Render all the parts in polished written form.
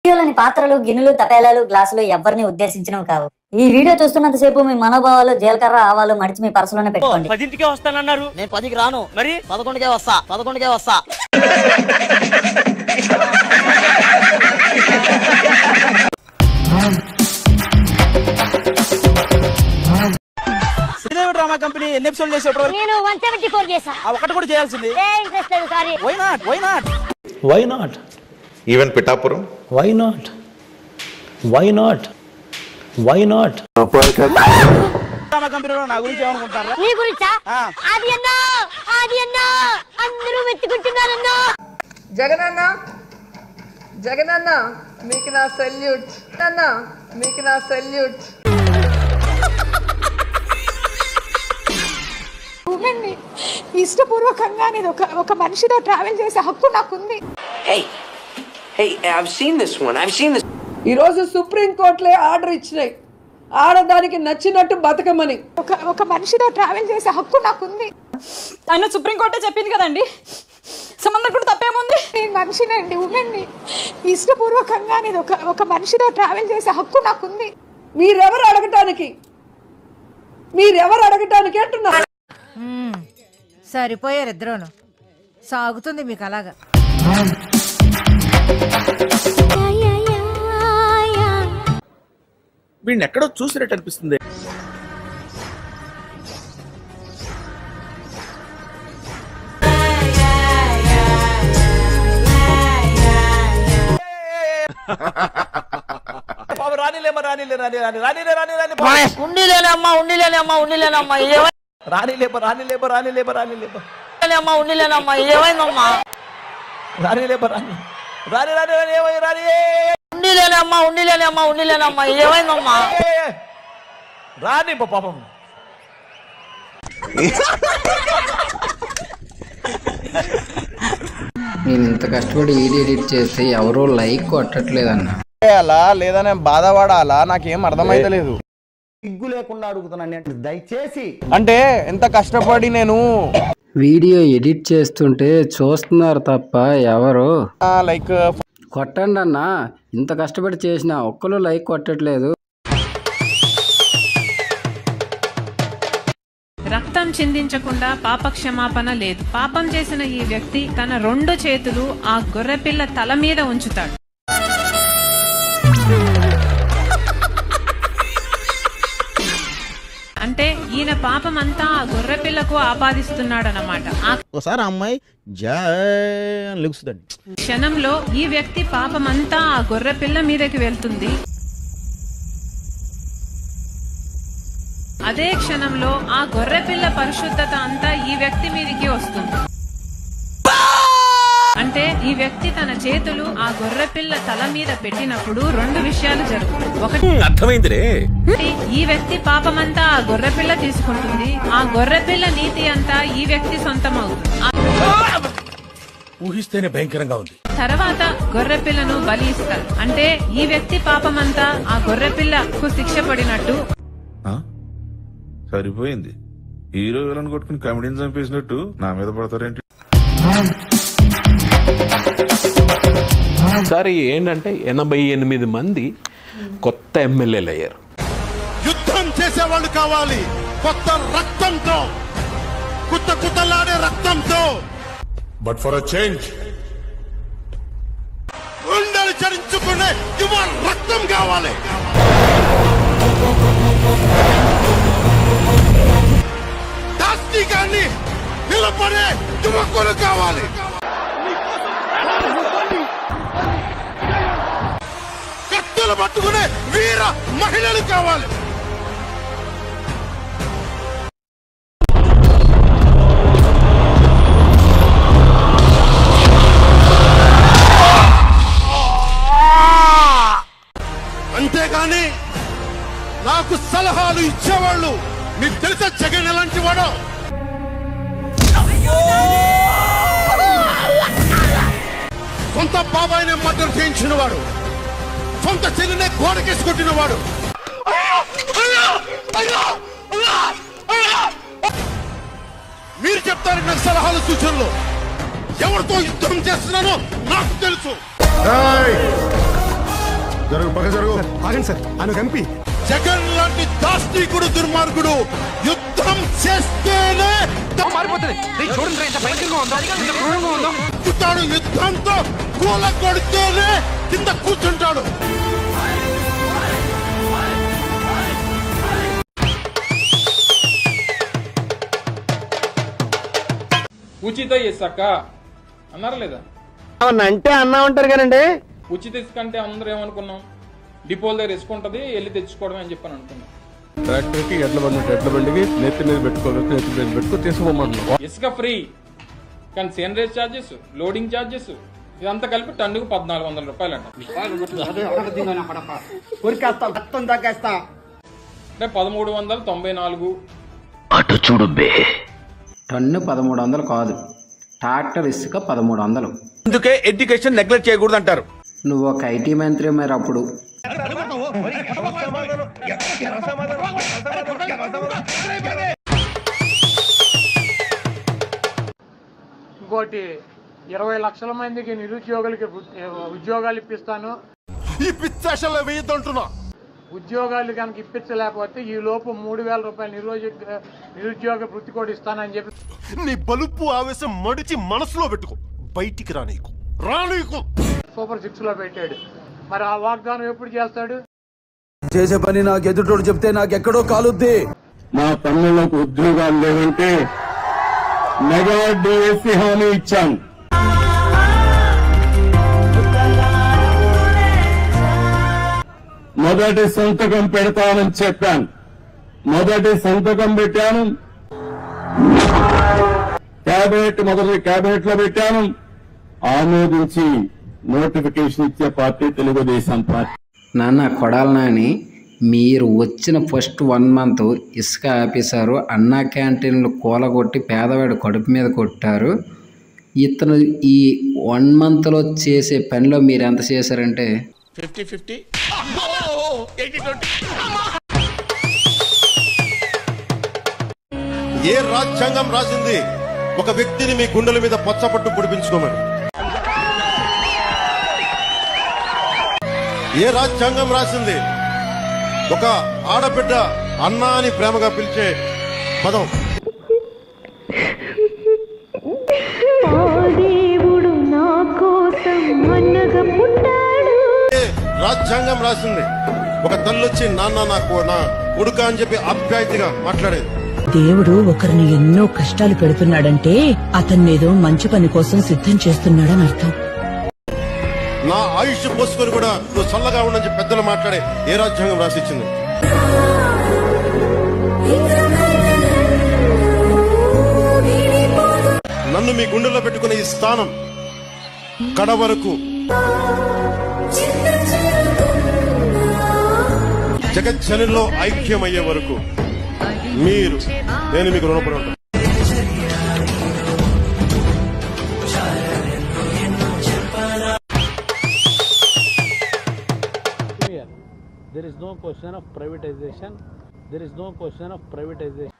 వీడియోలోని పాత్రలు, గిన్నెలు, తపేలాలు, గ్లాసులు ఎవరిని ఉద్దేశించినవి కావు. ఈ వీడియో చూస్తున్నంత సేపు మీ మనోభావాలు, జీలకర్ర, ఆవాలు మడిచి మీ పర్సులోనే పెట్టుకోండి. 10కే వస్తానన్నారు, నేను 10కి రాను, మరి 11కే వస్తా. డ్రామా కంపెనీ ఎన్ని ఎపిసోడ్ చేసావు? నేను 174 చేశా. ఒకటి కూడా చేయాల్సింది. ఇంట్రెస్ట్ లేదు, sorry. Why not even Pithapuram? Why not drama కంపెనీలో నా గురించి ఏమనుకుంటారా? నీ గురించా? అది అన్నా అందరూ మెచ్చుకుంటున్నారన్నా. జగనన్న మీకు నా సెల్యూట్. ఉమెన్ని ఇష్టపూర్వకంగా నేను ఒక మనిషితో ట్రావెల్ చేసే హక్కు నాకుంది. ఈరోజు సుప్రీంకోర్టులే ఆర్డర్ ఇచ్చినాయి, ఆడదానికి నచ్చినట్టు బతకమని. ఒక మనిషితో ట్రావెల్ చేసే హక్కు నాకుంది. ఆయన సుప్రీంకోర్టే చెప్పింది కదండి, సంబంధం కూడా తప్పేముంది? నేను మనిషినండి, ఉమెన్ని ఇష్టపూర్వకంగా నేను ఒక మనిషితో ట్రావెల్ చేసే హక్కు నాకుంది. మీరెవరు అడగటానికి అంటున్నారు? సరిపోయారు ఇద్దరును. సాగుతుంది మీకు అలాగా. వీడిని ఎక్కడో చూసినట్టు అనిపిస్తుంది. రాని పాపం. నేను ఇంత కష్టపడి ఎడిట్ చేస్తే ఎవరో లైక్ కొట్టట్లేదన్నా. అలా లేదా నేను బాధపడాలా? నాకేం అర్థమైతలేదు. సిగ్గు లేకుండా అడుగుతున్నాను దయచేసి. అంటే ఎంత కష్టపడి నేను వీడియో ఎడిట్ చేస్తుంటే చూస్తున్నారు తప్ప ఎవరు లైక్ కొట్టండి అన్నా. ఇంత కష్టపడి చేసిన ఒక్కరు లైక్ కొట్టట్లేదు. రక్తం చిందించకుండా పాప క్షమాపణ లేదు. పాపం చేసిన ఈ వ్యక్తి తన 2 చేతులు ఆ గొర్రెపిల్ల తల మీద ఉంచుతాడు. అంటే ఈయన పాపం అంతా ఆ గొర్రెపిల్లకు ఆపాదిస్తున్నాడు అన్నమాట. ఒకసారి అమ్మాయి లెగుస్తుందండి. క్షణంలో ఈ వ్యక్తి పాపం అంతా ఆ గొర్రెపిల్ల మీదకి వెళ్తుంది. అదే క్షణంలో ఆ గొర్రెపిల్ల పరిశుద్ధత అంతా ఈ వ్యక్తి మీదకి వస్తుంది. అంటే ఈ వ్యక్తి తన చేతులు ఆ గొర్రెపిల్ల తల మీద పెట్టినప్పుడు 2 విషయాలు జరుగుతాయి. ఒకటి, అర్థమైందిరే, ఈ వ్యక్తి పాపమంతా ఆ గొర్రెపిల్ల తీసుకుంటుంది. ఆ గొర్రెపిల్ల నీతి అంతా ఈ వ్యక్తి సొంతమవుతుంది. ఊహిస్తేనే భయంకరంగా ఉంది. తర్వాత గొర్రెపిల్లను బలి ఇస్తారు. అంటే ఈ వ్యక్తి పాపమంతా ఆ గొర్రెపిల్లకు శిక్ష పడినట్టు. సరిపోయింది. హీరో విలన్ కొట్టుకుని కమెడీని చంపేసినట్టు నా మీద పడతారేంటి? సరే ఏంటంటే 88 మంది కొత్త ఎమ్మెల్యేలు అయ్యారు. యుద్ధం చేసేవాళ్ళు కావాలి, కొత్త రక్తంతో, కుత్తలాడే రక్తంతో. బట్ ఫర్ అ చేంజ్ గుండెలు చరించుకునే యువ రక్తం కావాలి. దాస్తికాన్ని నిలబడే యువకులు కావాలి. కత్తులు పట్టుకునే వీర మహిళలు కావాలి. అంతేగాని నాకు సలహాలు ఇచ్చేవాళ్ళు మీకు తెలుసా జగన్ ఎలాంటి వాడో? సొంత బాబాయినే మర్డర్ చేయించిన వాడు, సొంత చెల్లినే గోడకేసి కొట్టిన వాడు. మీరు చెప్తారు నాకు సలహాలు సూచనలు. ఎవరితో యుద్ధం చేస్తున్నానో నాకు తెలుసు. జరుగు పక్క జరుగు. ఆగండి సార్ ఆయన కంపి జగన్ లాంటి దాష్టీకుడు దుర్మార్గుడు యుద్ధం చేస్తేనే ఎక్కుతాడు, యుద్ధంతో కూల కొడితేనే కింద కూర్చుంటాడు. ఉచిత ఇసుక అన్నారు లేదా? అంటే అన్నా ఉంటారు కదండి. ఉచిత ఇసుక అంటే అందరూ ఏమనుకున్నాం, డిపోల దగ్గర ఇసుక ఉంటుంది వెళ్ళి తెచ్చుకోవడం అని చెప్పని అనుకున్నాం. ట్రాక్టర్కి ఎడ్ల బండికి నెత్తి మీద పెట్టుకో తీసుకోమంటున్నాం. ఇసుక ఫ్రీ, కానీ సేనరేజ్ ఛార్జెస్, లోడింగ్ ఛార్జెస్ ఇదంతా కలిపి టన్నుకు 1400 రూపాయలు అంట. అంటే 1394. అటు చూడు బే. టన్ను 1300 కాదు, ట్రాక్టర్ ఇసుక 1300. అందుకే ఎడ్యుకేషన్ నెగ్లెక్ట్ చేయకూడదు అంటారు. నువ్వు ఒక ఐటీ మంత్రి మరి అప్పుడు. ఇంకోటి 20 లక్షల మందికి నిరుద్యోగులకి ఉద్యోగాలు ఇప్పిస్తాను. ఈ పిచ్చాశల్లో వేయద్దంటున్నా. ఉద్యోగాలు కనుక ఇప్పించలేకపోతే ఈ లోపు 3000 రూపాయలు నిరుద్యోగ వృత్తి కూడా ఇస్తానని చెప్పి నీ బలుపు ఆవేశం మడిచి మనసులో పెట్టుకో, బయటికి రానీకు. సూపర్ 6 లో పెట్టాడు. మరి ఆ వాగ్దానం ఎప్పుడు చేస్తాడు? చేసే పని నాకు ఎదుటోడు చెప్తే నాకు ఎక్కడో కాలుద్ది. మా పనులకు ఉద్యోగాలు లేవంటే మెగా డిఎస్సి హామీ ఇచ్చాను. మొదటి సంతకం పెడతానని చెప్పాను. మొదటి సంతకం పెట్టాను. మొదటి క్యాబినెట్ లో పెట్టాను. ఆమోదించి నోటిఫికేషన్ ఇచ్చే పార్టీ తెలుగుదేశం పార్టీ. నాన్న కొడాల నాని, మీరు వచ్చిన ఫస్ట్ 1 మంత్ ఇసుక ఆపేశారు, అన్నా క్యాంటీన్లు కూలగొట్టి పేదవాడి కడుపు మీద కొట్టారు. ఇతను ఈ 1 మంత్లో చేసే పనిలో మీరు ఎంత చేశారంటే 50-50. ఏ రాజ్యాంగం రాసింది ఒక వ్యక్తిని మీ గుండెల మీద పచ్చపట్టు పుడిపించుకోమని? ఏ రాజ్యాంగం రాసింది ఒక ఆడబిడ్డ అన్నా అని ప్రేమగా పిలిచే పదం? రాజ్యాంగం రాసింది ఒక తల్లొచ్చి నాన్న నా కొడుక అని చెప్పి ఆప్యాయతగా మాట్లాడేది. దేవుడు ఒకరిని ఎన్నో కష్టాలు పెడుతున్నాడంటే అతన్నేదో మంచి పని కోసం సిద్ధం చేస్తున్నాడని అర్థం. నా ఆయుష్ పోసుకొని కూడా నువ్వు చల్లగా ఉండని చెప్పి పెద్దలు మాట్లాడే ఏ రాజ్యాంగం రాసిచ్చింది? నన్ను మీ గుండెల్లో పెట్టుకునే ఈ స్థానం కడ వరకు జగజ్జనంలో ఐక్యమయ్యే వరకు నేను మీకు రుణపడి ఉంటాను. There is no question of privatization. There is no question of privatization.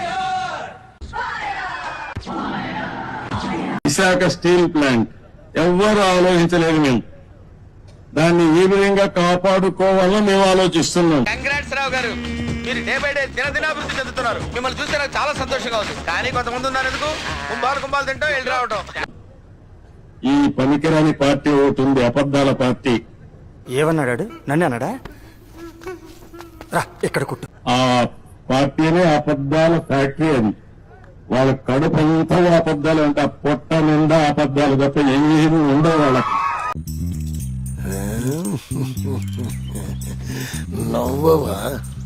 Visakha steel plant ఎవ్వరు ఆలోచించలేదు. మేము దాన్ని ఈ విధంగా కాపాడుకోవాలని మేము ఆలోచిస్తున్నాం. కంగ్రాట్స్ రావు గారు, మీరు డే బై డే దినదినాభివృద్ధి చెందుతున్నారు. మిమ్మల్ని చూస్తే నాకు చాలా సంతోషంగా ఉంది. కానీ కొంతమంది ఉన్నారు ఎందుకు కుంభాలు తింటూ వెళ్ళి రావటం. ఈ పనికిరాని పార్టీ ఒకటి ఉంది, అబద్ధాల పార్టీ. ఏమన్నాడు? నన్ను అన్నాడా? రా ఇక్కడ కుట్టు. ఆ పార్టీనే అబద్ధాల ఫ్యాక్టరీ. అది వాళ్ళ కడుపు అంతా అబద్ధాలు అంటే ఆ పొట్ట నిండా అబద్ధాలు తప్ప ఏమీ ఉండవు వాళ్ళకి. నవ్వవా?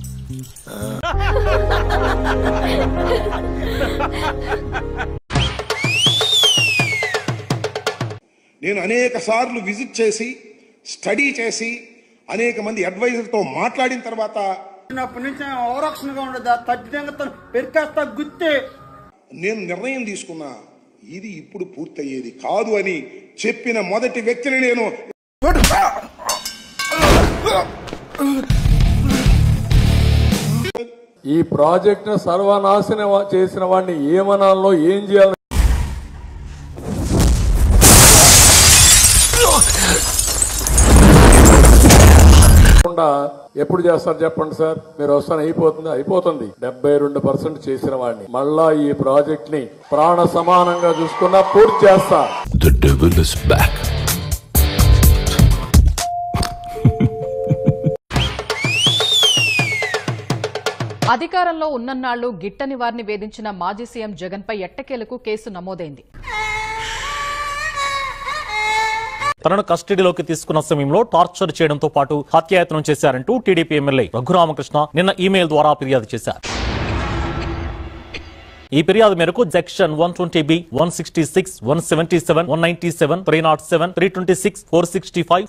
నేను అనేక సార్లు విజిట్ చేసి స్టడీ చేసి అనేక మంది అడ్వైజర్తో మాట్లాడిన తర్వాత నేను నిర్ణయం తీసుకున్నా, ఇది ఇప్పుడు పూర్తయ్యేది కాదు అని చెప్పిన మొదటి వ్యక్తిని నేను. ఈ ప్రాజెక్ట్ ను సర్వనాశనం చేసిన వాడిని ఏమనాలో ఏం చేయాలి? చేయకుండా ఎప్పుడు చేస్తారు చెప్పండి సార్? మీరు వస్తాను అయిపోతుంది 72% చేసిన వాడిని మళ్ళా ఈ ప్రాజెక్ట్ ని ప్రాణ సమానంగా చూసుకున్నా పూర్తి చేస్తా. The devil is back. అధికారంలో ఉన్నన్నాళ్లు గిట్టని వారిని వేధించిన మాజీ సీఎం జగన్ పై ఎట్టకేలకు కేసు నమోదైంది. తనను కస్టడీలోకి తీసుకున్న సమయంలో టార్చర్ చేయడంతో పాటు హత్యాయత్నం చేశారంటూ టీడీపీ ఎమ్మెల్యే రఘురామకృష్ణ నిన్న ఈమెయిల్ ద్వారా ఫిర్యాదు చేశారు. ఈ ఫిర్యాదు మేరకు సెక్షన్ 120B, 166, 177, 197, 307, 326, 465,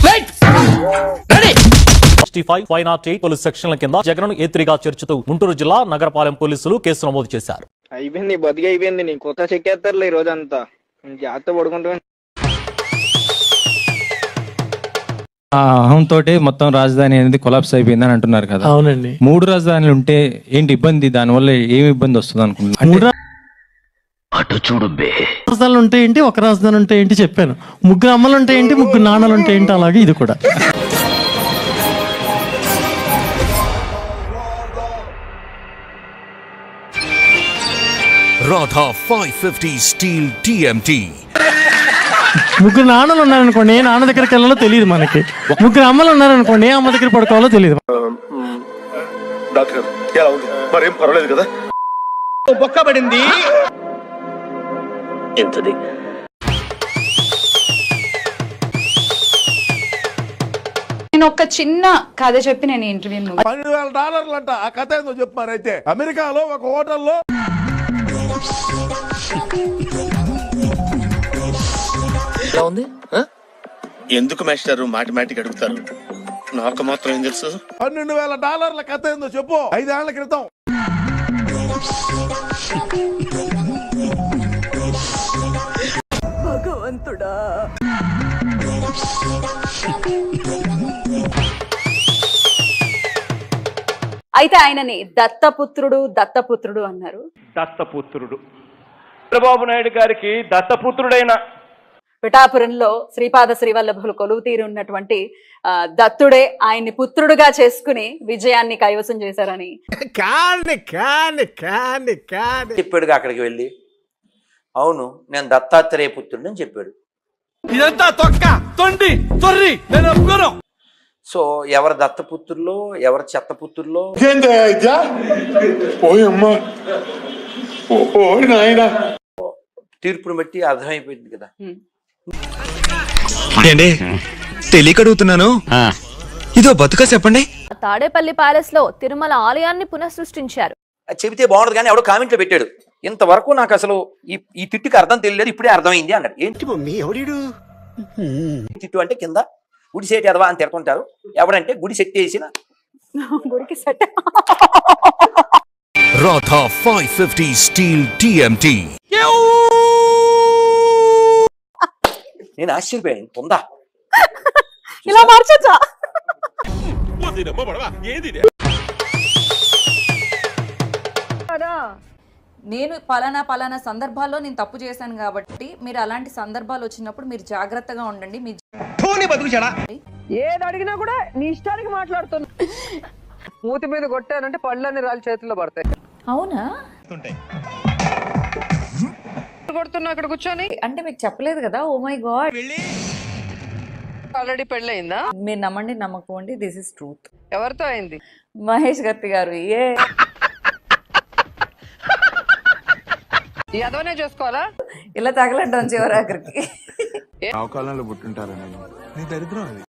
508 పోలీసు సెక్షన్ల కింద జగన్ను ఏత్రిగా చేర్చుతూ గుంటూరు జిల్లా నగరపాలెం పోలీసులు కేసు నమోదు చేశారు. అయిపోయింది, బతికి అయిపోయింది. నీ కొత్త చెక్కేస్తారులే ఈ రోజంతా. జాగ్రత్త పడుకుంటా. అహంతో మొత్తం రాజధాని అనేది కొలాప్స్ అయిపోయింది అని అంటున్నారు కదా. అవునండి. 3 రాజధానులు ఉంటే ఏంటి ఇబ్బంది? దానివల్ల ఏమి ఇబ్బంది వస్తుంది అనుకుంటున్నారు? అటు చూడు రాజధానులు ఉంటే ఏంటి, ఒక రాజధాని ఉంటే ఏంటి చెప్పాను. 3 అమ్మలు ఉంటే ఏంటి, 3 నాన్నలు ఉంటే ఏంటి, అలాగే ఇది కూడా. Radha 550 Steel TMT. 3 నాన్నలు ఉన్నారనుకోండి, ఏ నాన్న దగ్గరికి వెళ్ళాలో తెలియదు మనకి. 3 అమ్మలు ఉన్నారనుకోండి, ఏ అమ్మ దగ్గర పడుకోవాలో తెలియదు. డాక్టర్ ఎలా ఉంది? మరేం పర్వాలేదు కదా? బొక్కబడింది ఎంతది? నేను ఒక చిన్న కథ చెప్పి నేను ఇంటర్వ్యూ $12,000 అంట. ఆ కథ ఏందో చెప్పారు. అయితే అమెరికాలో ఒక హోటల్లో ఉంది. ఎందుకు మాస్టర్ మాటిమాటికి అడుగుతారు? నాకు మాత్రం ఏం తెలుసు? $12,000 కథ ఏందో చెప్పు. 5 ఏళ్ల క్రితం భగవంతుడా. అయితే ఆయనని దత్తపుత్రుడు అన్నారు. దత్తపుత్రుడు చంద్రబాబు నాయుడు గారికి దత్తపుత్రుడైన పిఠాపురంలో శ్రీపాద శ్రీవల్లభులు కొలువు తీరి ఉన్నటువంటి దత్తుడే ఆయన్ని పుత్రుడుగా చేసుకుని విజయాన్ని కైవసం చేశారని చెప్పాడుగా అక్కడికి వెళ్ళి. అవును, నేను దత్తాత్రేయ పుత్రుడు అని చెప్పాడు. ఇదంతా తొక్క తొండి తొర్రి నేను ఒప్పుకోను. సో ఎవరు దత్తపుత్రుల్లో ఎవరు చెత్తపుత్రుల్లో తీర్పును బట్టి అర్థమైపోయింది కదా. తెలియక అడుగుతున్నాను, ఇదో బతుక చెప్పండి. తాడేపల్లి ప్యాలెస్ లో తిరుమల ఆలయాన్ని పునఃసృష్టించారు. చెబితే బాగుండదు కానీ ఎవడో కామెంట్లో పెట్టాడు, ఇంతవరకు నాకు అసలు ఈ తిట్టుకి అర్థం తెలియలేదు, ఇప్పుడే అర్థమైంది అన్నాడు. ఏంటి మమ్మీ ఎవడు తిట్టు అంటే కింద గుడి సెట్ ఎదవా అని తిడుతుంటారు. ఎవడంటే గుడి సెట్ చేసిన గుడికి సెట్. Radha 550 Steel TMT. నేను ఆశ్చర్యపోయాను. పొందా ఇలా మార్చొచ్చా? నేను పలానా సందర్భాల్లో నేను తప్పు చేశాను కాబట్టి మీరు అలాంటి సందర్భాలు వచ్చినప్పుడు మీరు జాగ్రత్తగా ఉండండి. మీ ఏది అడిగినా కూడా నీ ఇష్టానికి మాట్లాడుతున్నా. మూతి మీద కొట్టానంటే పళ్ళని రాళ్ళు చేతుల్లో పడతాయి. అవునా? కొడుతున్నా అక్కడ కూర్చొని. అంటే మీకు చెప్పలేదు కదా. ఓ మై గాడ్, ఆల్రెడీ పెళ్ళయిందా? మీరు నమ్మండి నమ్మకండి, దిస్ ఇస్ ట్రూత్. ఎవరితో అయింది? మహేష్ గత్తి గారు. అదోనే చేసుకోవాలా? ఇలా తగలడ్డాం చివరి ఆఖరికి. పుట్టుంటారని నీ దరిద్రం అది.